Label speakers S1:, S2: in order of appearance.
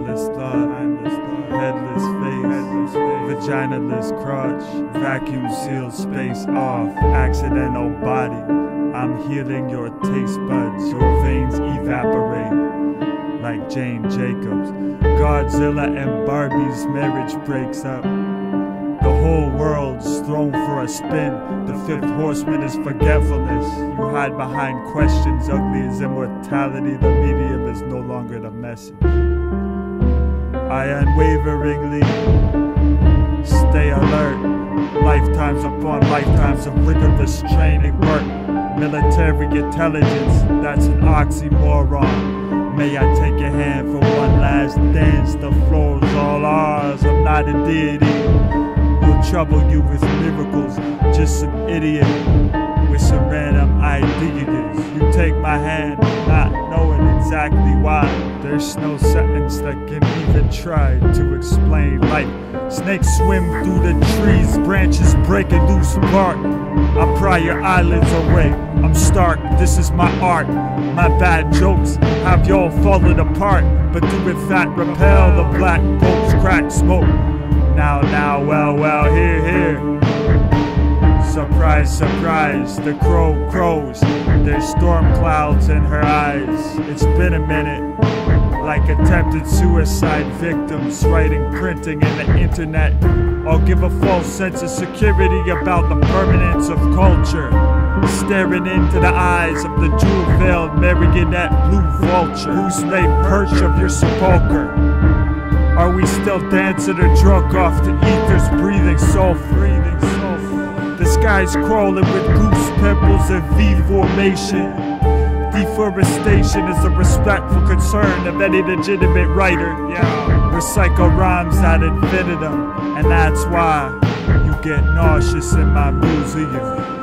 S1: mindless thought, headless face, vaginaless crotch, vacuum sealed space off, accidental body. I'm healing your taste buds, your veins evaporate like Jane Jacobs. Godzilla and Barbie's marriage breaks up. The whole world's thrown for a spin. The fifth horseman is forgetfulness. You hide behind questions, ugly as immortality. The medium is no longer the message. I unwaveringly stay alert. Lifetimes upon lifetimes of rigorous training work. Military intelligence, that's an oxymoron. May I take your hand for one last dance? The floor's all ours, I'm not a deity. We'll trouble you with miracles, just some idiot with some random ideas. You take my hand, not knowing exactly why. There's no sentence that can even try to explain life. Snakes swim through the trees, branches breaking loose bark. I pry your eyelids away, I'm stark, this is my art. My bad jokes have y'all fallen apart, but do in fact repel the black bolts, crack smoke. Now, well, here. Surprise, surprise, the crow crows. There's storm clouds in her eyes. It's been a minute, like attempted suicide victims, writing, printing, and the internet. I'll give a false sense of security about the permanence of culture. Staring into the eyes of the jewel-veiled marionette blue vulture who's made perch of your sepulcher. Are we still dancing or drunk off the ethers, breathing sulfur? The sky's crawling with goose pimples and V formation. Deforestation is a respectful concern of any legitimate writer. Recycle rhymes ad infinitum, and that's why you get nauseous in my museum.